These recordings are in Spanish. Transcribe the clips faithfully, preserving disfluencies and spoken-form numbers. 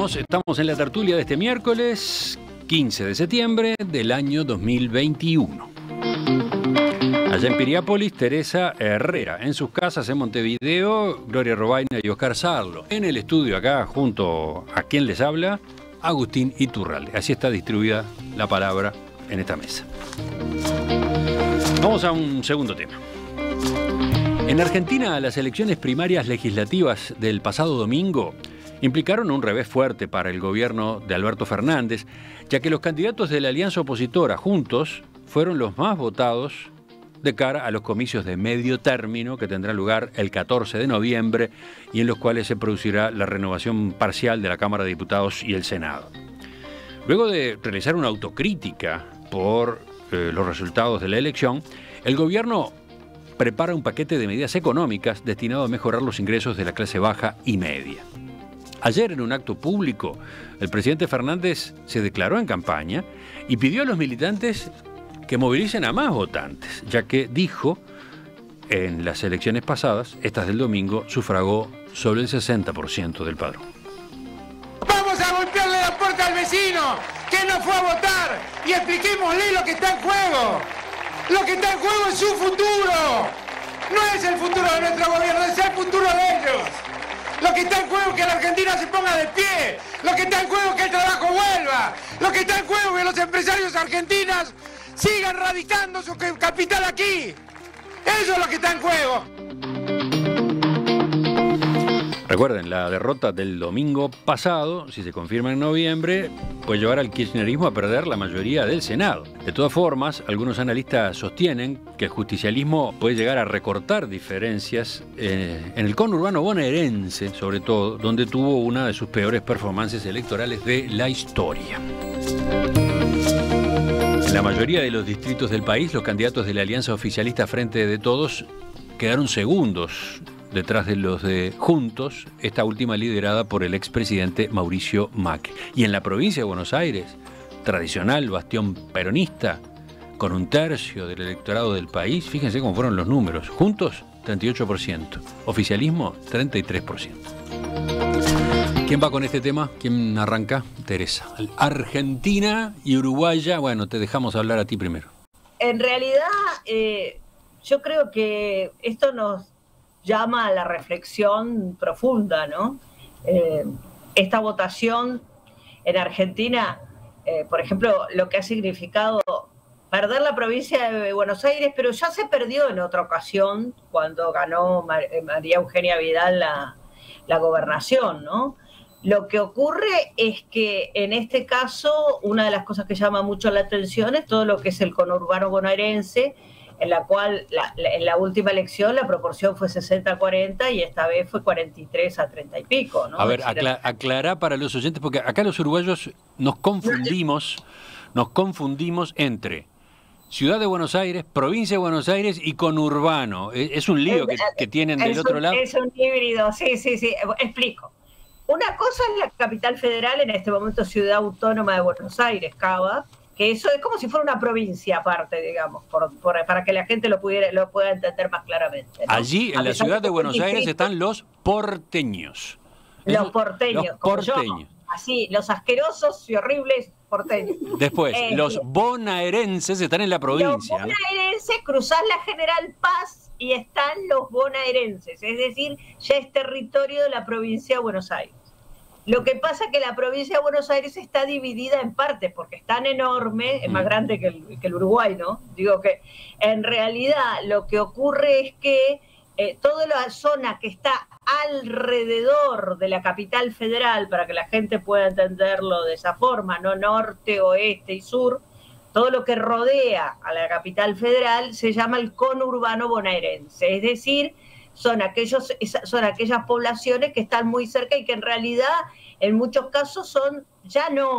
Seguimos, estamos en la tertulia de este miércoles quince de septiembre del año dos mil veintiuno. Allá en Piriápolis, Teresa Herrera. En sus casas en Montevideo, Gloria Robaina y Oscar Sarlo. En el estudio acá, junto a quien les habla, Agustín Iturralde. Así está distribuida la palabra en esta mesa. Vamos a un segundo tema. En Argentina, las elecciones primarias legislativas del pasado domingo implicaron un revés fuerte para el gobierno de Alberto Fernández, ya que los candidatos de la alianza opositora Juntos fueron los más votados de cara a los comicios de medio término que tendrán lugar el catorce de noviembre y en los cuales se producirá la renovación parcial de la Cámara de Diputados y el Senado. Luego de realizar una autocrítica por eh, los resultados de la elección, el gobierno prepara un paquete de medidas económicas destinado a mejorar los ingresos de la clase baja y media. Ayer, en un acto público, el presidente Fernández se declaró en campaña y pidió a los militantes que movilicen a más votantes, ya que dijo, en las elecciones pasadas, estas del domingo, sufragó sobre el sesenta por ciento del padrón. Vamos a golpearle la puerta al vecino que no fue a votar y expliquémosle lo que está en juego. Lo que está en juego es su futuro. No es el futuro de nuestro gobierno, es el futuro de ellos. Lo que está en juego es que la Argentina se ponga de pie. Lo que está en juego es que el trabajo vuelva. Lo que está en juego es que los empresarios argentinos sigan radicando su capital aquí. Eso es lo que está en juego. Recuerden, la derrota del domingo pasado, si se confirma en noviembre, puede llevar al kirchnerismo a perder la mayoría del Senado. De todas formas, algunos analistas sostienen que el justicialismo puede llegar a recortar diferencias eh, en el conurbano bonaerense, sobre todo, donde tuvo una de sus peores performances electorales de la historia. En la mayoría de los distritos del país, los candidatos de la alianza oficialista Frente de Todos quedaron segundos detrás de los de Juntos, esta última liderada por el expresidente Mauricio Macri. Y en la provincia de Buenos Aires, tradicional bastión peronista, con un tercio del electorado del país, fíjense cómo fueron los números. Juntos, treinta y ocho por ciento. Oficialismo, treinta y tres por ciento. ¿Quién va con este tema? ¿Quién arranca? Teresa. Argentina y Uruguaya, bueno, te dejamos hablar a ti primero. En realidad, eh, yo creo que esto nos llama a la reflexión profunda, ¿no? Eh, esta votación en Argentina, eh, por ejemplo, lo que ha significado perder la provincia de Buenos Aires, pero ya se perdió en otra ocasión cuando ganó Mar- María Eugenia Vidal la, la gobernación, ¿no? Lo que ocurre es que en este caso una de las cosas que llama mucho la atención es todo lo que es el conurbano bonaerense, en la cual la, la, en la última elección la proporción fue sesenta a cuarenta y esta vez fue cuarenta y tres a treinta y pico, ¿no? A ver, acla- aclará para los oyentes, porque acá los uruguayos nos confundimos, nos confundimos entre Ciudad de Buenos Aires, Provincia de Buenos Aires y conurbano. Es un lío que, que tienen del es otro un, lado. Es un híbrido, sí, sí, sí. Explico. Una cosa es la capital federal, en este momento Ciudad Autónoma de Buenos Aires, Cava, que eso es como si fuera una provincia aparte, digamos, por, por, para que la gente lo pudiera lo pueda entender más claramente, ¿no? Allí, en la ciudad de Buenos Aires, están los porteños. Los Esos, porteños, los como porteños. yo, así, los asquerosos y horribles porteños. Después, Eh, los bonaerenses están en la provincia. Los bonaerenses, cruzás la General Paz y están los bonaerenses, es decir, ya es territorio de la provincia de Buenos Aires. Lo que pasa es que la provincia de Buenos Aires está dividida en partes, porque es tan enorme, es más grande que el, que el Uruguay, ¿no? Digo que en realidad lo que ocurre es que eh, toda la zona que está alrededor de la capital federal, para que la gente pueda entenderlo de esa forma, no norte, oeste y sur, todo lo que rodea a la capital federal se llama el conurbano bonaerense, es decir, son aquellos son aquellas poblaciones que están muy cerca y que en realidad en muchos casos son ya no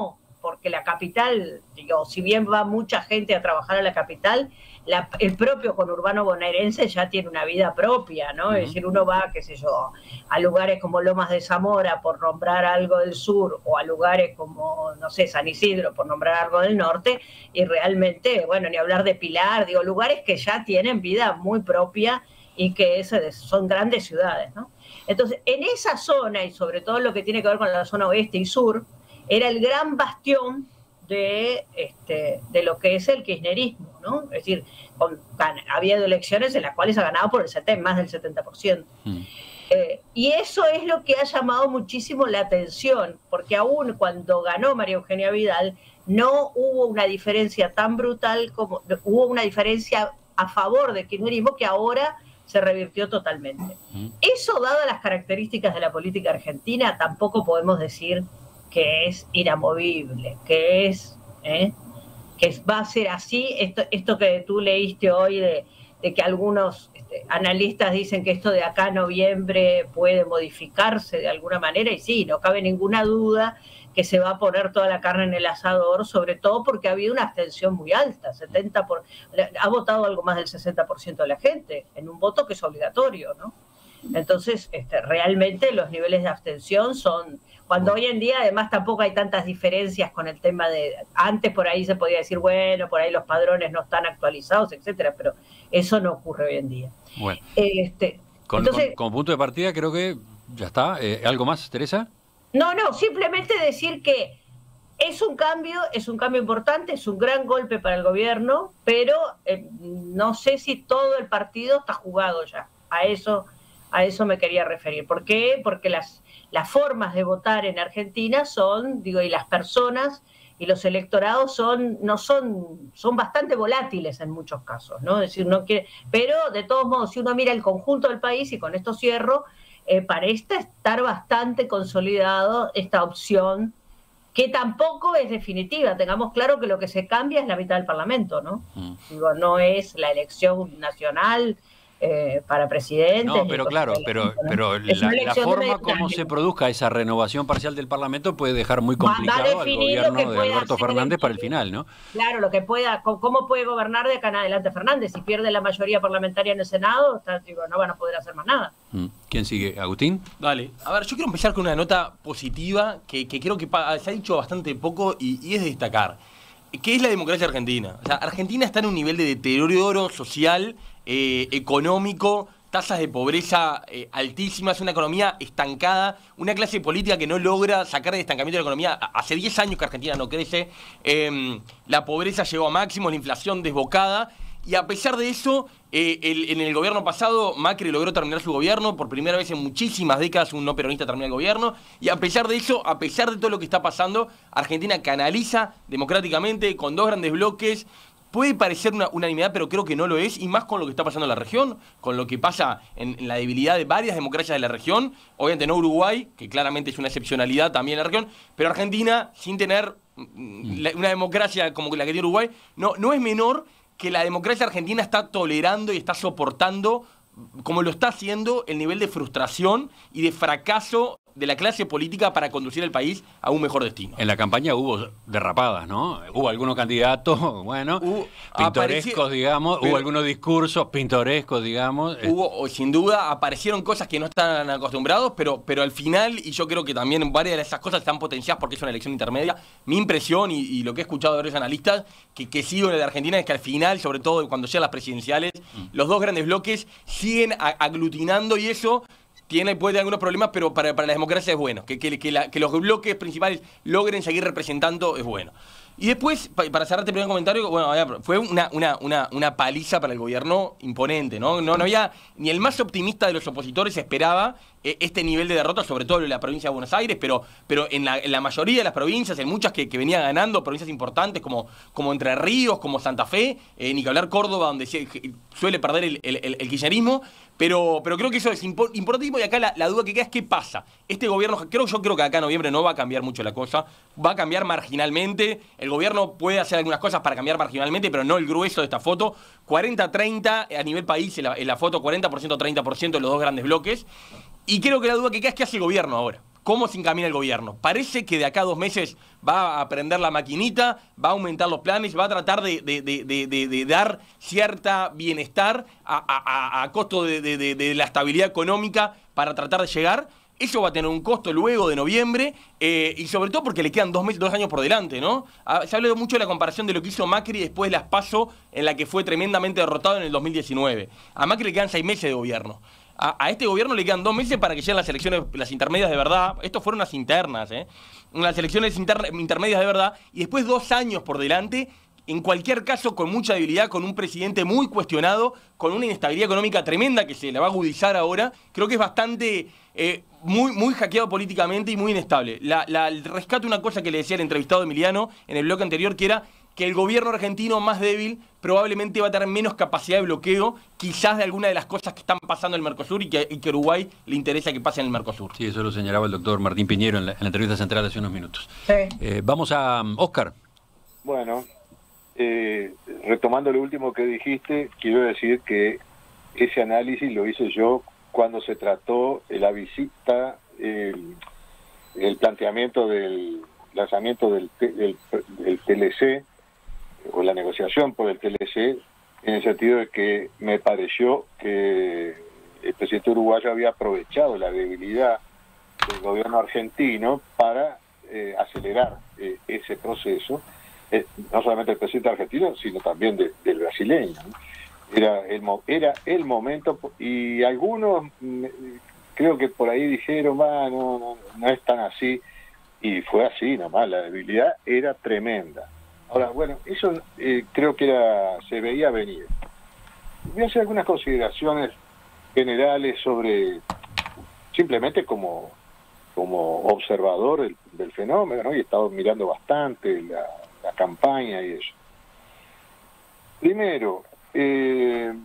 porque la capital, digo, si bien va mucha gente a trabajar a la capital, la, el propio conurbano bonaerense ya tiene una vida propia, ¿no? Uh-huh. Es decir, uno va, qué sé yo, a lugares como Lomas de Zamora, por nombrar algo del sur, o a lugares como, no sé, San Isidro, por nombrar algo del norte, y realmente, bueno, ni hablar de Pilar, digo, lugares que ya tienen vida muy propia y que es, son grandes ciudades, ¿no? Entonces, en esa zona, y sobre todo lo que tiene que ver con la zona oeste y sur, era el gran bastión de, este, de lo que es el kirchnerismo, ¿no? Es decir, con, ha habido elecciones en las cuales ha ganado por el setenta, más del setenta por ciento. Mm. Eh, y eso es lo que ha llamado muchísimo la atención, porque aún cuando ganó María Eugenia Vidal, no hubo una diferencia tan brutal como, hubo una diferencia a favor del kirchnerismo que ahora se revirtió totalmente. Mm. Eso, dadas las características de la política argentina, tampoco podemos decir que es inamovible, que es ¿eh? que va a ser así. Esto, esto que tú leíste hoy de, de que algunos este, analistas dicen que esto de acá a noviembre puede modificarse de alguna manera, y sí, no cabe ninguna duda que se va a poner toda la carne en el asador, sobre todo porque ha habido una abstención muy alta, setenta por, ha votado algo más del sesenta por ciento de la gente, en un voto que es obligatorio, ¿no? Entonces, este, realmente los niveles de abstención son, cuando hoy en día además tampoco hay tantas diferencias con el tema de, antes por ahí se podía decir, bueno, por ahí los padrones no están actualizados, etcétera, pero eso no ocurre hoy en día. Bueno, este, con, entonces, con, como punto de partida creo que ya está. Eh, ¿Algo más, Teresa? No, no, simplemente decir que es un cambio, es un cambio importante, es un gran golpe para el gobierno, pero eh, no sé si todo el partido está jugado ya. A eso, a eso me quería referir. ¿Por qué? Porque las, las formas de votar en Argentina son, digo, y las personas y los electorados son, no son, son bastante volátiles en muchos casos, ¿no? Es decir, no quiere, pero de todos modos, si uno mira el conjunto del país, y con esto cierro, Eh, parece estar bastante consolidado esta opción, que tampoco es definitiva. Tengamos claro que lo que se cambia es la mitad del Parlamento, ¿no? Mm. Digo, no es la elección nacional eh, para presidente. No, pero claro, pero, ¿no? pero la, la forma como se produzca esa renovación parcial del Parlamento puede dejar muy complicado al gobierno de Alberto Fernández para el final, ¿no? Claro, lo que pueda, cómo puede gobernar de acá en adelante Fernández. Si pierde la mayoría parlamentaria en el Senado, está, digo, no van a poder hacer más nada. ¿Quién sigue? ¿Agustín? Dale. A ver, yo quiero empezar con una nota positiva que, que creo que se ha dicho bastante poco y, y es de destacar. ¿Qué es la democracia argentina? O sea, Argentina está en un nivel de deterioro social, eh, económico, tasas de pobreza eh, altísimas, una economía estancada, una clase política que no logra sacar de estancamiento de la economía. Hace diez años que Argentina no crece, eh, la pobreza llegó a máximos, la inflación desbocada. Y a pesar de eso, eh, el, en el gobierno pasado, Macri logró terminar su gobierno. Por primera vez en muchísimas décadas un no peronista termina el gobierno. Y a pesar de eso, a pesar de todo lo que está pasando, Argentina canaliza democráticamente con dos grandes bloques. Puede parecer una unanimidad, pero creo que no lo es, y más con lo que está pasando en la región, con lo que pasa en, en la debilidad de varias democracias de la región. Obviamente no Uruguay, que claramente es una excepcionalidad también en la región, pero Argentina, sin tener la, una democracia como la que tiene Uruguay, no, no es menor que la democracia argentina está tolerando y está soportando, como lo está haciendo, el nivel de frustración y de fracaso de la clase política para conducir el país a un mejor destino. En la campaña hubo derrapadas, ¿no? Hubo algunos candidatos, bueno, hubo, pintorescos, apareció, digamos, pero, hubo algunos discursos pintorescos, digamos. Hubo, sin duda, aparecieron cosas que no están acostumbrados, pero, pero al final, y yo creo que también varias de esas cosas están potenciadas porque es una elección intermedia, mi impresión y, y lo que he escuchado de varios analistas que, que sigo en la de Argentina es que al final, sobre todo cuando llegan las presidenciales, mm. los dos grandes bloques siguen a, aglutinando, y eso tiene, puede tener algunos problemas, pero para, para la democracia es bueno. Que, que, que, la, que los bloques principales logren seguir representando es bueno. Y después, para cerrar este primer comentario, bueno, fue una, una, una, una paliza para el gobierno imponente, ¿no? No, no había, ni el más optimista de los opositores esperaba eh, este nivel de derrota, sobre todo en la provincia de Buenos Aires, pero, pero en, la, en la mayoría de las provincias, en muchas que, que venían ganando, provincias importantes como, como Entre Ríos, como Santa Fe, eh, ni que hablar Córdoba, donde se, suele perder el, el, el, el kirchnerismo. Pero, pero creo que eso es importantísimo, y acá la, la duda que queda es qué pasa. Este gobierno, creo, yo creo que acá en noviembre no va a cambiar mucho la cosa, va a cambiar marginalmente. El gobierno puede hacer algunas cosas para cambiar marginalmente, pero no el grueso de esta foto. cuarenta treinta a nivel país en la, en la foto, cuarenta por ciento, treinta por ciento de los dos grandes bloques. Y creo que la duda que queda es qué hace el gobierno ahora. cómo se encamina el gobierno. Parece que de acá a dos meses va a prender la maquinita, va a aumentar los planes, va a tratar de, de, de, de, de, de dar cierta bienestar a, a, a costo de, de, de, de la estabilidad económica para tratar de llegar. Eso va a tener un costo luego de noviembre, eh, y sobre todo porque le quedan dos, meses, dos años por delante, ¿no? Ah, se ha hablado mucho de la comparación de lo que hizo Macri después de las PASO, en la que fue tremendamente derrotado en el dos mil diecinueve. A Macri le quedan seis meses de gobierno. A, a este gobierno le quedan dos meses para que lleguen las elecciones, las intermedias de verdad. Estos fueron las internas, ¿eh? Las elecciones inter, intermedias de verdad, y después dos años por delante. En cualquier caso, con mucha debilidad, con un presidente muy cuestionado, con una inestabilidad económica tremenda que se le va a agudizar ahora. Creo que es bastante, eh, muy, muy hackeado políticamente y muy inestable. La, la, rescato una cosa que le decía el entrevistado Emiliano en el bloque anterior, que era que el gobierno argentino más débil probablemente va a tener menos capacidad de bloqueo, quizás de alguna de las cosas que están pasando en el Mercosur y que, y que a Uruguay le interesa que pase en el Mercosur. Sí, eso lo señalaba el doctor Martín Piñero en la, en la entrevista central hace unos minutos. Sí. Eh, vamos a um, Oscar. Bueno, eh, retomando lo último que dijiste, quiero decir que ese análisis lo hice yo cuando se trató la visita, el, el planteamiento del lanzamiento del, del, del T L C, o la negociación por el T L C, en el sentido de que me pareció que el presidente uruguayo había aprovechado la debilidad del gobierno argentino para eh, acelerar eh, ese proceso, eh, no solamente el presidente argentino, sino también de, del brasileño, ¿no? Era el, era el momento, y algunos creo que por ahí dijeron, ah, no, no, no es tan así, y fue así nomás, la debilidad era tremenda. Ahora, bueno, eso eh, creo que era, se veía venir. Voy a hacer algunas consideraciones generales sobre, simplemente como, como observador del, del fenómeno, ¿no? Y he estado mirando bastante la, la campaña y eso. Primero, eh,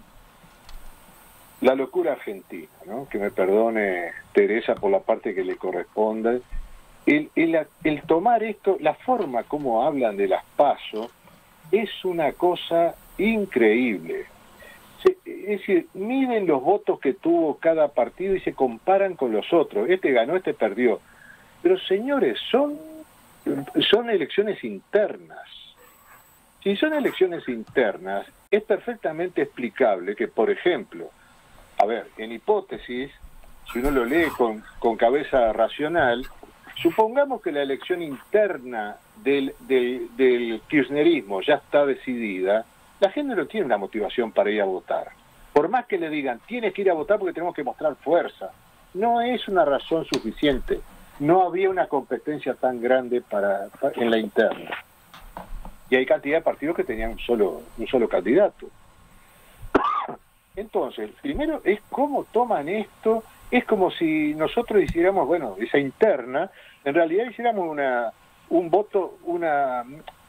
la locura argentina, ¿no? Que me perdone Teresa por la parte que le corresponde. El, el, el tomar esto, la forma como hablan de las PASO, es una cosa increíble. Se, es decir, miden los votos que tuvo cada partido y se comparan con los otros. Este ganó, este perdió. Pero señores, son, son elecciones internas. Si son elecciones internas, es perfectamente explicable que, por ejemplo, a ver, en hipótesis, si uno lo lee con, con cabeza racional, supongamos que la elección interna del, del, del kirchnerismo ya está decidida, la gente no tiene una motivación para ir a votar. Por más que le digan, tienes que ir a votar porque tenemos que mostrar fuerza, no es una razón suficiente. No había una competencia tan grande para, para en la interna. Y hay cantidad de partidos que tenían un solo, un solo candidato. Entonces, primero es cómo toman esto. Es como si nosotros hiciéramos, bueno, esa interna, en realidad hiciéramos una un voto, una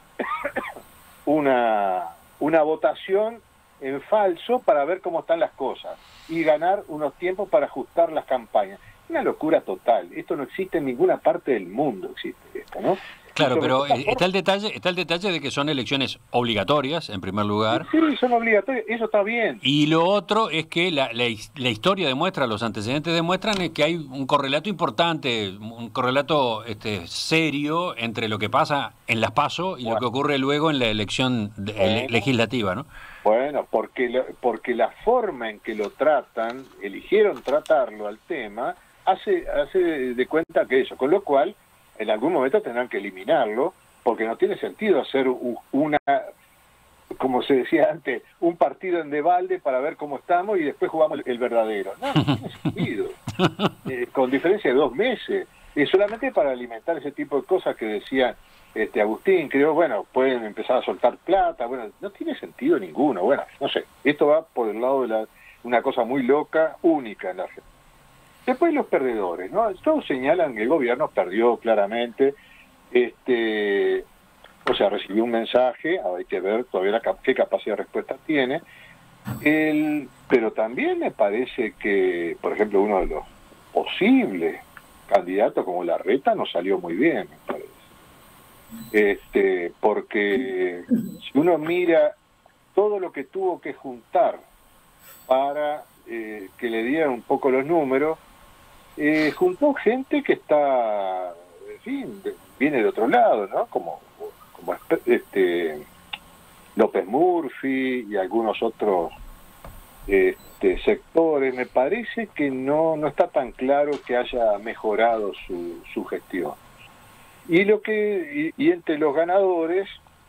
una una votación en falso para ver cómo están las cosas y ganar unos tiempos para ajustar las campañas. Una locura total. Esto no existe en ninguna parte del mundo, existe esto, ¿no? Claro, pero está el detalle, está el detalle de que son elecciones obligatorias, en primer lugar. Sí, son obligatorias, eso está bien. Y lo otro es que la, la, la historia demuestra, los antecedentes demuestran que hay un correlato importante, un correlato este, serio entre lo que pasa en las PASO y bueno, lo que ocurre luego en la elección de, bueno, legislativa, ¿no? Bueno, porque, porque la forma en que lo tratan, eligieron tratarlo al tema, hace, hace de cuenta que eso, con lo cual en algún momento tendrán que eliminarlo, porque no tiene sentido hacer una, como se decía antes, un partido en debalde para ver cómo estamos y después jugamos el verdadero. No, no tiene sentido. Eh, con diferencia de dos meses. Y solamente para alimentar ese tipo de cosas que decía este Agustín, creo, bueno, pueden empezar a soltar plata, bueno, no tiene sentido ninguno. Bueno, no sé, esto va por el lado de la, una cosa muy loca, única en la Argentina. Después los perdedores, ¿no? Todos señalan que el gobierno perdió claramente, este, o sea, recibió un mensaje, hay que ver todavía la, qué capacidad de respuesta tiene, el, pero también me parece que, por ejemplo, uno de los posibles candidatos como Larreta no salió muy bien, me parece. Este, porque si uno mira todo lo que tuvo que juntar para eh, que le dieran un poco los números, eh, juntó gente que está, en fin, de, viene de otro lado, ¿no? Como, como este López Murphy y algunos otros este, sectores. Me parece que no, no está tan claro que haya mejorado su, su gestión. Y lo que y, y entre los ganadores,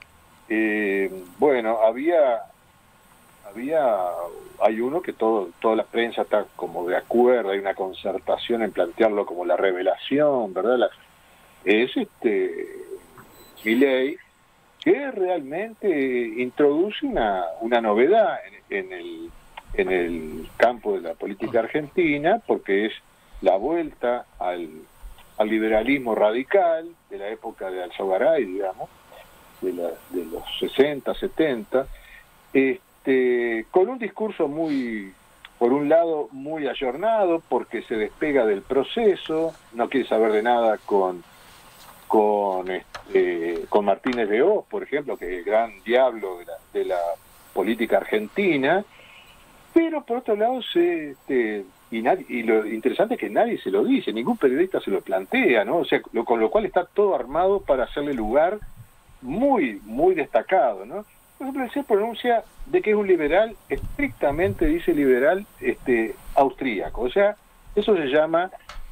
eh, bueno, había había hay uno que todo toda la prensa está como de acuerdo, hay una concertación en plantearlo como la revelación, ¿verdad? La, es este Milei, que realmente introduce una, una novedad en, en el en el campo de la política argentina, porque es la vuelta al al liberalismo radical de la época de Alzogaray, digamos, de, la, de los sesenta, setenta, este, con un discurso muy, por un lado, muy ayornado, porque se despega del proceso, no quiere saber de nada con, con, este, con Martínez de Hoz, por ejemplo, que es el gran diablo de la, de la política argentina, pero por otro lado se... Este, Y, nadie, y lo interesante es que nadie se lo dice, ningún periodista se lo plantea, ¿no? O sea, lo, con lo cual está todo armado para hacerle lugar muy, muy destacado, ¿no? Por ejemplo, se pronuncia de que es un liberal, estrictamente dice liberal, este, austríaco. O sea, eso se llama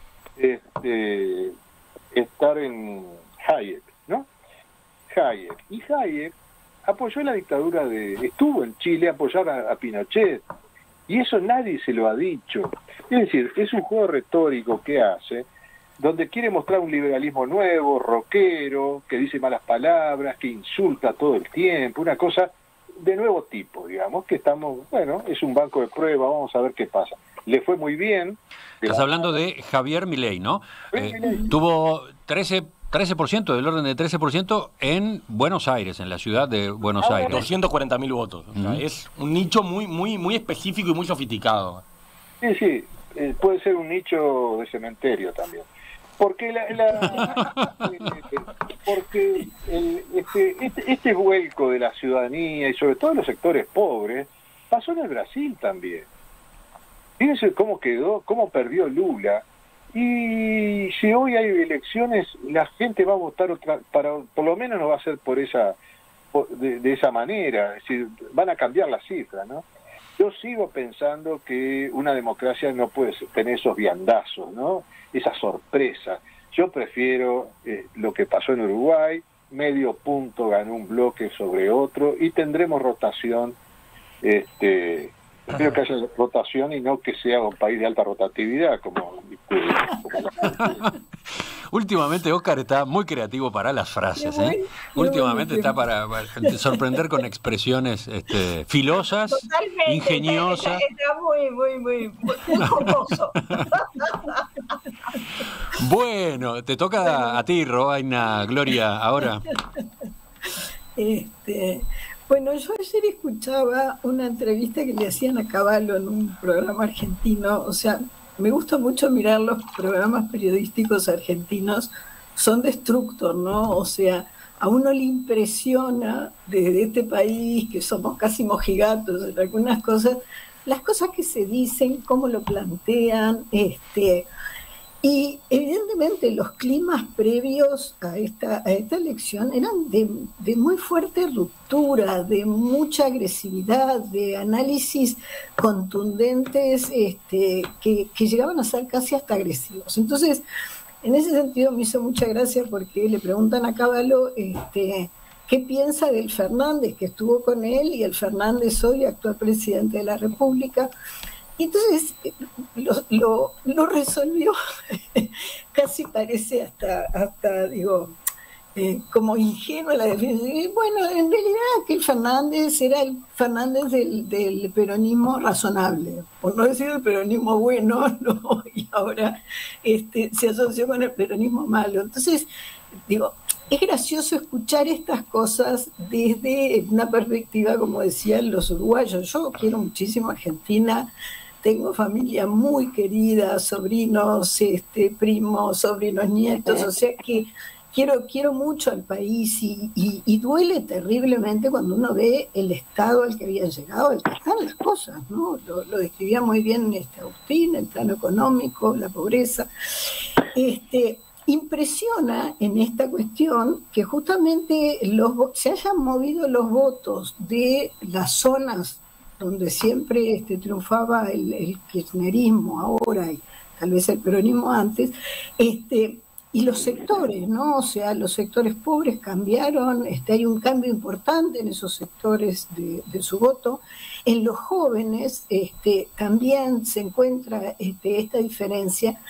este, estar en Hayek, ¿no? Hayek. Y Hayek apoyó la dictadura de... Estuvo en Chile a apoyar a, a Pinochet. Y eso nadie se lo ha dicho. Es decir, es un juego retórico que hace, donde quiere mostrar un liberalismo nuevo, rockero, que dice malas palabras, que insulta todo el tiempo, una cosa de nuevo tipo, digamos, que estamos, bueno, es un banco de prueba, vamos a ver qué pasa. Le fue muy bien. Estás hablando de Javier Milei, ¿no? Eh, Milei. Tuvo trece por ciento, del orden de trece por ciento en Buenos Aires, en la ciudad de Buenos ah, Aires. doscientos cuarenta mil votos. O sea, uh-huh. Es un nicho muy, muy, muy específico y muy sofisticado. Sí, sí, eh, puede ser un nicho de cementerio también. Porque la, la porque el, este, este, este vuelco de la ciudadanía y sobre todo los sectores pobres pasó en el Brasil también. Fíjense cómo quedó, cómo perdió Lula. Y si hoy hay elecciones, la gente va a votar otra, para, por lo menos no va a ser por esa, por, de, de esa manera, es decir, van a cambiar las cifras, ¿no? Yo sigo pensando que una democracia no puede tener esos viandazos, ¿no? Esa sorpresa. Yo prefiero eh, lo que pasó en Uruguay, medio punto ganó un bloque sobre otro y tendremos rotación, este... Creo que haya rotación y no que sea un país de alta rotatividad como, como Últimamente Óscar está muy creativo para las frases, ¿eh? Últimamente está para, para sorprender con expresiones este, filosas, totalmente, ingeniosas. Está, está muy, muy, muy, muy jocoso. Bueno, te toca a ti, Robaina Gloria, ahora. Este... Bueno, yo ayer escuchaba una entrevista que le hacían a Cavallo en un programa argentino. O sea, me gusta mucho mirar los programas periodísticos argentinos, son destructor, ¿no? O sea, a uno le impresiona desde este país, que somos casi mojigatos en algunas cosas, las cosas que se dicen, cómo lo plantean, este... Y evidentemente los climas previos a esta, a esta elección eran de, de muy fuerte ruptura, de mucha agresividad, de análisis contundentes este, que, que llegaban a ser casi hasta agresivos. Entonces, en ese sentido me hizo mucha gracia porque le preguntan a Cavallo este, qué piensa del Fernández, que estuvo con él, y el Fernández hoy, actual presidente de la República. Y entonces lo, lo, lo resolvió, casi parece hasta, hasta digo, eh, como ingenua la definición. Y bueno, en realidad que el Fernández era el Fernández del, del peronismo razonable, por no decir el peronismo bueno, no, y ahora este, se asoció con el peronismo malo. Entonces, digo, es gracioso escuchar estas cosas desde una perspectiva, como decían los uruguayos. Yo quiero muchísimo a Argentina. Tengo familia muy querida, sobrinos, este, primos, sobrinos, nietos, o sea que quiero, quiero mucho al país y, y, y duele terriblemente cuando uno ve el estado al que habían llegado, al que están las cosas, ¿no? Lo, lo describía muy bien este Agustín, el plano económico, la pobreza. Este, impresiona en esta cuestión que justamente los, se hayan movido los votos de las zonas donde siempre este, triunfaba el, el kirchnerismo ahora y tal vez el peronismo antes, este, y los sectores, ¿no? O sea, los sectores pobres cambiaron, este, hay un cambio importante en esos sectores de, de su voto. En los jóvenes este, también se encuentra este, esta diferencia.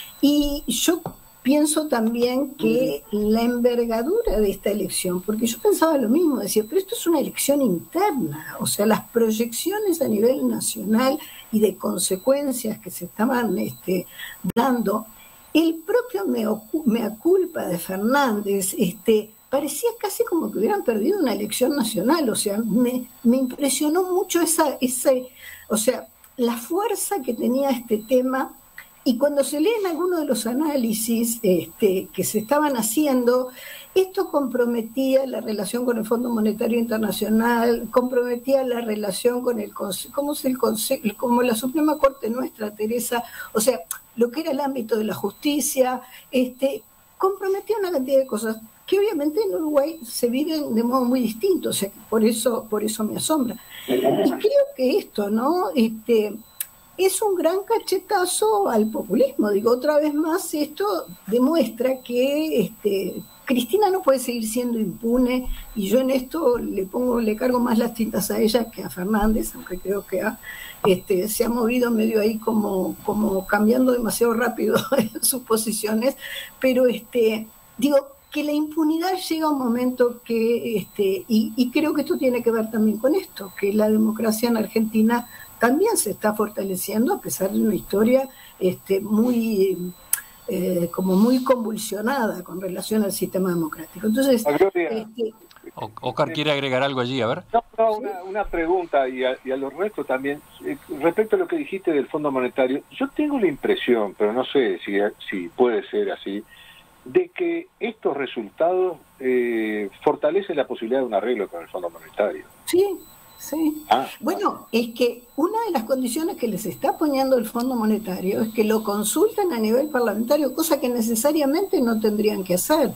Y yo pienso también que la envergadura de esta elección, porque yo pensaba lo mismo, decía, pero esto es una elección interna, o sea, las proyecciones a nivel nacional y de consecuencias que se estaban este, dando, el propio mea, mea culpa de Fernández este, parecía casi como que hubieran perdido una elección nacional, o sea, me, me impresionó mucho esa, esa, o sea, la fuerza que tenía este tema. Y cuando se leen algunos de los análisis este, que se estaban haciendo, esto comprometía la relación con el Fondo Monetario Internacional, comprometía la relación con el Consejo, ¿cómo es el Consejo? Como la Suprema Corte nuestra, Teresa, o sea, lo que era el ámbito de la justicia, este, comprometía una cantidad de cosas que obviamente en Uruguay se viven de modo muy distinto, o sea, por eso, por eso me asombra. Y creo que esto, ¿no? Este, es un gran cachetazo al populismo. Digo, otra vez más, esto demuestra que este, Cristina no puede seguir siendo impune, y yo en esto le pongo, le cargo más las tintas a ella que a Fernández, aunque creo que ha, este, se ha movido medio ahí como, como cambiando demasiado rápido en sus posiciones, pero este, digo, que la impunidad llega a un momento que, este, y, y creo que esto tiene que ver también con esto, que la democracia en Argentina también se está fortaleciendo a pesar de una historia este, muy eh, como muy convulsionada con relación al sistema democrático. Entonces, este, Oscar quiere agregar algo allí, a ver. No, no, una, una pregunta y a, y a los restos también. Eh, respecto a lo que dijiste del Fondo Monetario, yo tengo la impresión, pero no sé si, si puede ser así, de que estos resultados eh, fortalecen la posibilidad de un arreglo con el Fondo Monetario. Sí. Sí. Ah, bueno, es que una de las condiciones que les está poniendo el Fondo Monetario es que lo consulten a nivel parlamentario, cosa que necesariamente no tendrían que hacer.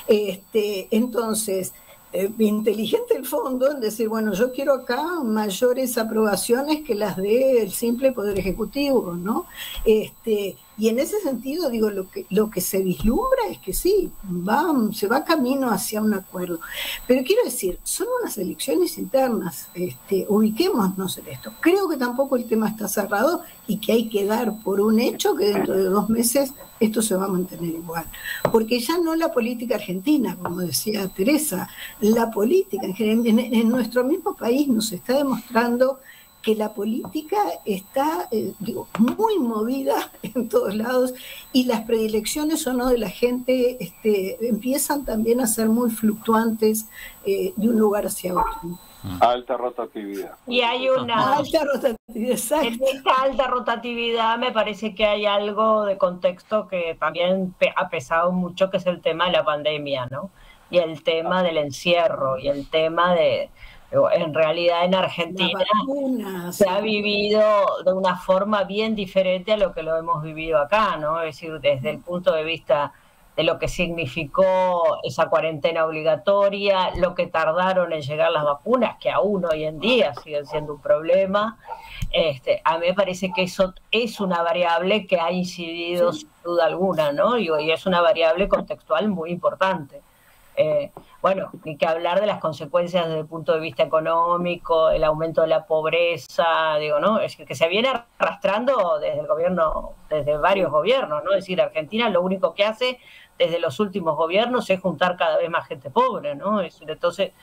Este, entonces, eh, inteligente el fondo en decir, bueno, yo quiero acá mayores aprobaciones que las del simple Poder Ejecutivo, ¿no? Este, y en ese sentido, digo, lo que, lo que se vislumbra es que sí, va, se va camino hacia un acuerdo. Pero quiero decir, son unas elecciones internas, este, ubiquémonos en esto. Creo que tampoco el tema está cerrado y que hay que dar por un hecho que dentro de dos meses esto se va a mantener igual. Porque ya no la política argentina, como decía Teresa, la política en, en, en nuestro mismo país nos está demostrando que la política está eh, digo, muy movida en todos lados y las predilecciones o no de la gente este, empiezan también a ser muy fluctuantes eh, de un lugar hacia otro. Alta rotatividad. Y hay una alta rotatividad, exacto. En esta alta rotatividad me parece que hay algo de contexto que también ha pesado mucho, que es el tema de la pandemia, ¿no? Y el tema del encierro y el tema de en realidad en Argentina vacuna, se sí. ha vivido de una forma bien diferente a lo que lo hemos vivido acá, ¿no? Es decir, desde el punto de vista de lo que significó esa cuarentena obligatoria, lo que tardaron en llegar las vacunas, que aún hoy en día siguen siendo un problema. Este, a mí me parece que eso es una variable que ha incidido sí. sin duda alguna, ¿no? Y, y es una variable contextual muy importante. Eh, bueno, ni que hablar de las consecuencias desde el punto de vista económico, el aumento de la pobreza, digo, ¿no? Es que se viene arrastrando desde el gobierno, desde varios gobiernos, ¿no? Es decir, Argentina lo único que hace desde los últimos gobiernos es juntar cada vez más gente pobre, ¿no? Es decir, entonces,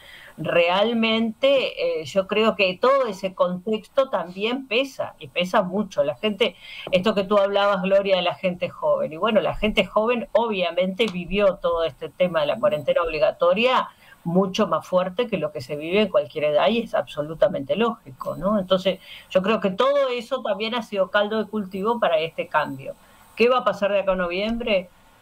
realmente eh, yo creo que todo ese contexto también pesa, y pesa mucho. La gente, esto que tú hablabas, Gloria, de la gente joven, y bueno, la gente joven obviamente vivió todo este tema de la cuarentena obligatoria mucho más fuerte que lo que se vive en cualquier edad, y es absolutamente lógico, ¿no? Entonces, yo creo que todo eso también ha sido caldo de cultivo para este cambio. ¿Qué va a pasar de acá a noviembre?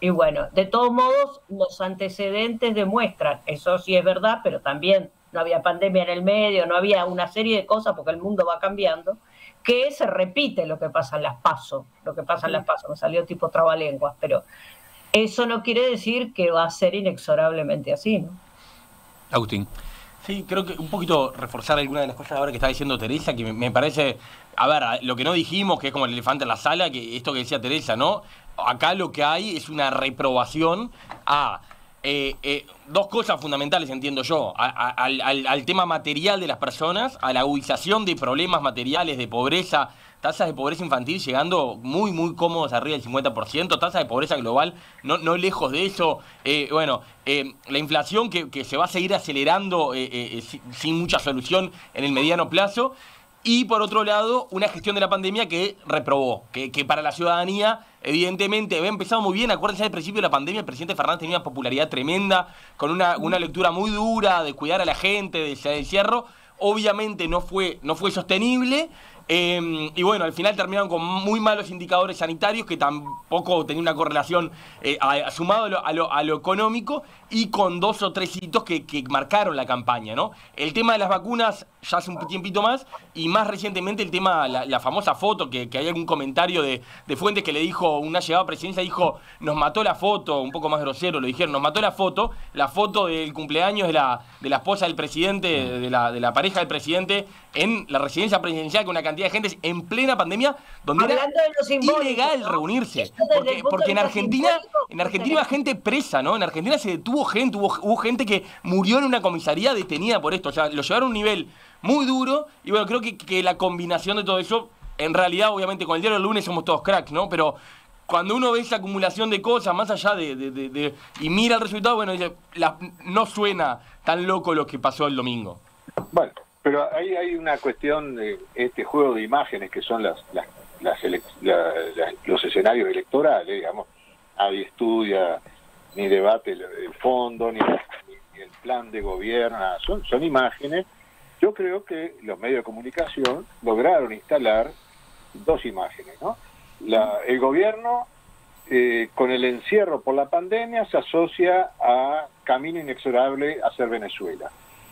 Y bueno, de todos modos, los antecedentes demuestran, eso sí es verdad, pero también no había pandemia en el medio, no había una serie de cosas porque el mundo va cambiando, que se repite lo que pasa en las PASO, lo que pasa en las PASO, me salió tipo trabalenguas, pero eso no quiere decir que va a ser inexorablemente así, ¿no? Agustín. Sí, creo que un poquito reforzar alguna de las cosas ahora que está diciendo Teresa, que me, me parece, a ver, lo que no dijimos, que es como el elefante en la sala, que esto que decía Teresa, ¿no? Acá lo que hay es una reprobación a eh, eh, dos cosas fundamentales, entiendo yo, a, a, al, al, al tema material de las personas, a la agudización de problemas materiales, de pobreza, tasas de pobreza infantil llegando muy, muy cómodos arriba del cincuenta por ciento, tasa de pobreza global no, no lejos de eso, eh, bueno, eh, la inflación que, que se va a seguir acelerando eh, eh, sin, sin mucha solución en el mediano plazo, y por otro lado, una gestión de la pandemia que reprobó, que, que para la ciudadanía, evidentemente, había empezado muy bien. Acuérdense, al principio de la pandemia, el presidente Fernández tenía una popularidad tremenda, con una, una lectura muy dura de cuidar a la gente, de ese encierro. Obviamente no fue, no fue sostenible. Eh, y bueno, al final terminaron con muy malos indicadores sanitarios que tampoco tenían una correlación eh, a, sumado a lo, a, lo, a lo económico, y con dos o tres hitos que, que marcaron la campaña, ¿no? El tema de las vacunas ya hace un tiempito más, y más recientemente el tema, la, la famosa foto, que, que hay algún comentario de, de fuentes que le dijo, una llegada a presidencia dijo, nos mató la foto, un poco más grosero lo dijeron, nos mató la foto, la foto del cumpleaños de la, de la esposa del presidente, de la, de la pareja del presidente, en la residencia presidencial, con una cantidad de gente en plena pandemia, donde Hablando era ilegal, ¿no?, reunirse. Porque, porque en Argentina, en Argentina iba gente presa, ¿no? En Argentina se detuvo gente, hubo, hubo gente que murió en una comisaría detenida por esto. O sea, lo llevaron a un nivel muy duro, y bueno, creo que, que la combinación de todo eso, en realidad, obviamente, con el diario del lunes somos todos cracks, ¿no? Pero cuando uno ve esa acumulación de cosas, más allá de... de, de, de y mira el resultado, bueno, dice, la, no suena tan loco lo que pasó el domingo. Bueno, pero ahí hay una cuestión de este juego de imágenes que son las, las, las elec- la, la, los escenarios electorales, digamos. Nadie estudia ni debate el, el fondo, ni, ni, ni el plan de gobierno, nada. Son, son imágenes. Yo creo que los medios de comunicación lograron instalar dos imágenes, ¿no? La, el gobierno, eh, con el encierro por la pandemia, se asocia a camino inexorable a ser Venezuela.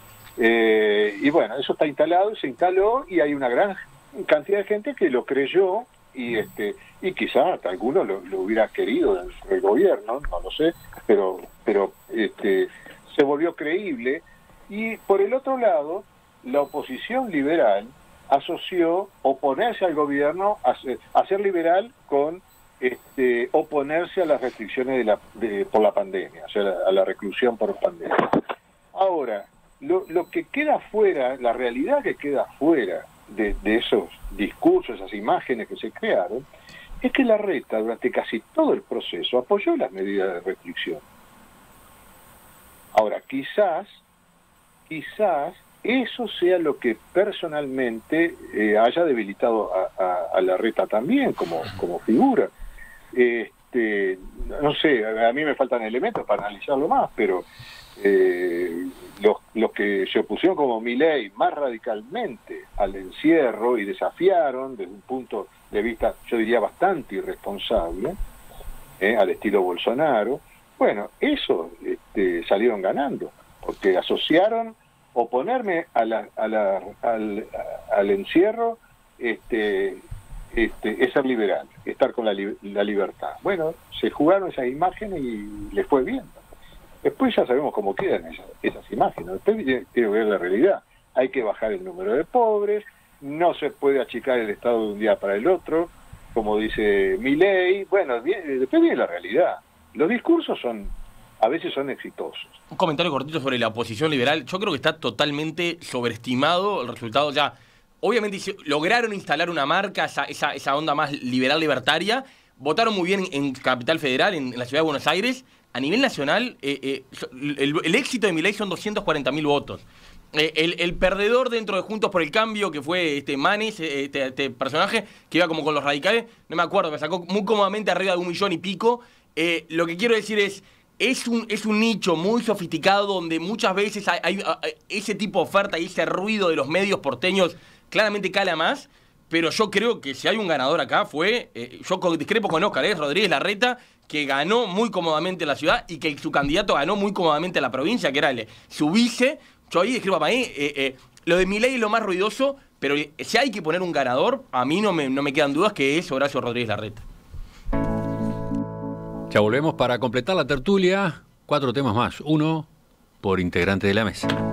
Eh, y bueno, eso está instalado, se instaló, y hay una gran cantidad de gente que lo creyó, y este y quizás alguno lo, lo hubiera querido del, del gobierno, no lo sé, pero pero este se volvió creíble. Y por el otro lado, la oposición liberal asoció oponerse al gobierno a ser, a ser liberal con este oponerse a las restricciones de la, de, por la pandemia, o sea, a la reclusión por pandemia. Ahora, Lo, lo que queda fuera, la realidad que queda fuera de, de esos discursos, esas imágenes que se crearon, es que Larreta durante casi todo el proceso apoyó las medidas de restricción. Ahora, quizás, quizás eso sea lo que personalmente eh, haya debilitado a, a, a Larreta también como, como figura. Este, no sé, a mí me faltan elementos para analizarlo más, pero eh, los, los que se opusieron como Milei más radicalmente al encierro y desafiaron desde un punto de vista, yo diría, bastante irresponsable, eh, al estilo Bolsonaro, bueno, eso este, salieron ganando, porque asociaron oponerme a la, a la, al, al encierro, este, este, es ser liberal, estar con la, li la libertad. Bueno, se jugaron esas imágenes y les fue bien. Después ya sabemos cómo quedan esas, esas imágenes. Después tiene que ver la realidad. Hay que bajar el número de pobres, no se puede achicar el Estado de un día para el otro, como dice Milei. Bueno, bien, después viene la realidad. Los discursos son, a veces son exitosos. Un comentario cortito sobre la oposición liberal. Yo creo que está totalmente sobreestimado el resultado. Ya, obviamente lograron instalar una marca, esa, esa, esa onda más liberal libertaria. Votaron muy bien en, en Capital Federal, en, en la ciudad de Buenos Aires. A nivel nacional, eh, eh, el, el éxito de Milei son doscientos cuarenta mil votos. Eh, el, el perdedor dentro de Juntos por el Cambio, que fue este Manes, este, este personaje que iba como con los radicales, no me acuerdo, me sacó muy cómodamente arriba de un millón y pico. Eh, lo que quiero decir es, es un, es un nicho muy sofisticado donde muchas veces hay, hay, hay ese tipo de oferta y ese ruido de los medios porteños claramente cala más. pero yo creo que si hay un ganador acá fue, eh, yo discrepo con Oscar, es Rodríguez Larreta, que ganó muy cómodamente la ciudad y que su candidato ganó muy cómodamente la provincia, que era el, su vice. Yo ahí discrepo para mí, eh, eh, lo de Milei es lo más ruidoso, pero si hay que poner un ganador, a mí no me, no me quedan dudas que es Horacio Rodríguez Larreta. Ya volvemos para completar la tertulia. Cuatro temas más, uno por integrante de la mesa.